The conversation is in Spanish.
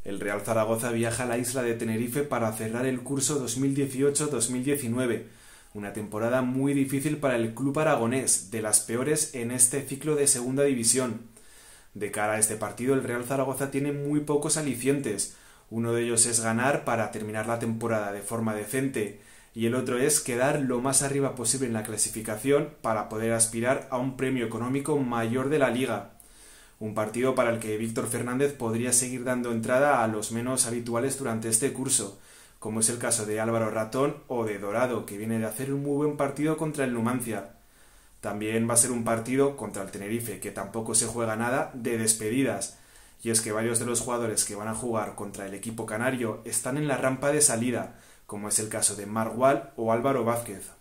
El Real Zaragoza viaja a la isla de Tenerife para cerrar el curso 2018-2019, una temporada muy difícil para el club aragonés, de las peores en este ciclo de segunda división. De cara a este partido, el Real Zaragoza tiene muy pocos alicientes. Uno de ellos es ganar para terminar la temporada de forma decente, y el otro es quedar lo más arriba posible en la clasificación para poder aspirar a un premio económico mayor de la liga. Un partido para el que Víctor Fernández podría seguir dando entrada a los menos habituales durante este curso, como es el caso de Álvaro Ratón o de Dorado, que viene de hacer un muy buen partido contra el Numancia. También va a ser un partido contra el Tenerife, que tampoco se juega nada, de despedidas, y es que varios de los jugadores que van a jugar contra el equipo canario están en la rampa de salida, como es el caso de Marc Wall o Álvaro Vázquez.